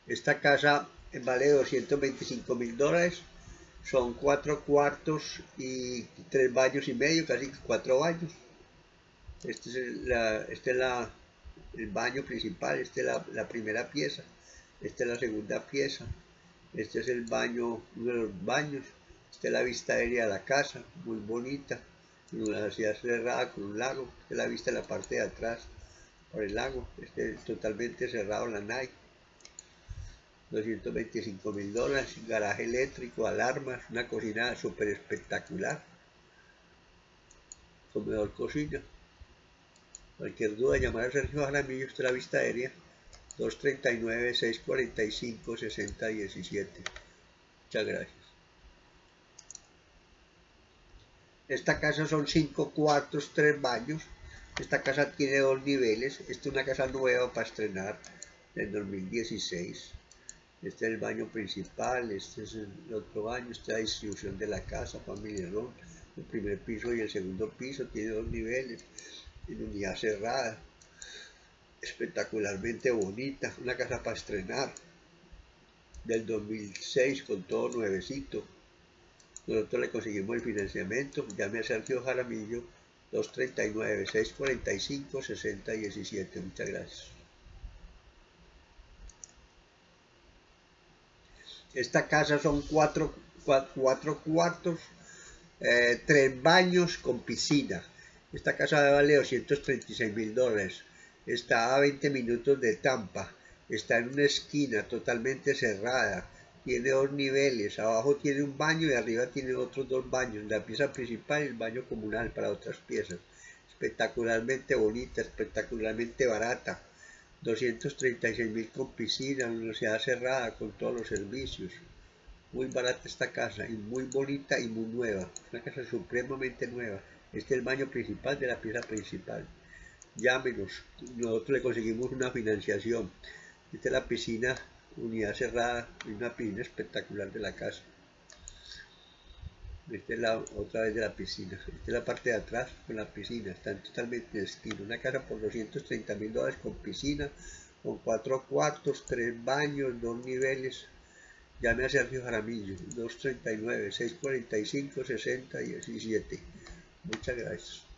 Esta casa vale $225.000. Son 4 cuartos y 3 baños y medio, casi 4 baños. El baño principal, esta es la primera pieza, esta es la segunda pieza, este es el baño, uno de los baños, esta es la vista aérea de la casa, muy bonita, en una ciudad cerrada con un lago, esta es la vista de la parte de atrás, por el lago, este es totalmente cerrado la Nike. $225.000, garaje eléctrico, alarmas, una cocina súper espectacular, comedor, cocina. Cualquier duda, llamar a Sergio Jaramillo, esta es la vista aérea, 239-645-6017. Muchas gracias. Esta casa son 5 cuartos, 3 baños. Esta casa tiene 2 niveles. Esta es una casa nueva para estrenar del 2016. Este es el baño principal, este es el otro baño, esta es la distribución de la casa, Family Room. El primer piso y el segundo piso tiene 2 niveles, tiene unidad cerrada, espectacularmente bonita, una casa para estrenar, del 2006 con todo nuevecito. Nosotros le conseguimos el financiamiento, llame a Sergio Jaramillo, 239-645-6017. Muchas gracias. Esta casa son 4 cuartos, 3 baños con piscina. Esta casa vale $236.000. Está a 20 minutos de Tampa. Está en una esquina totalmente cerrada. Tiene 2 niveles. Abajo tiene un baño y arriba tiene otros 2 baños. La pieza principal y el baño comunal para otras piezas. Espectacularmente bonita, espectacularmente barata. 236.000 con piscina, universidad cerrada con todos los servicios. Muy barata esta casa y muy bonita y muy nueva. Una casa supremamente nueva. Este es el baño principal de la pieza principal. Llámenos, nosotros le conseguimos una financiación. Esta es la piscina, unidad cerrada, y una piscina espectacular de la casa. Esta es la otra vez de la piscina. Esta es la parte de atrás con la piscina. Están totalmente de estilo. Una casa por $230.000 con piscina, con 4 cuartos, 3 baños, 2 niveles. Llame a Sergio Jaramillo, 239-645-6017. Muchas gracias.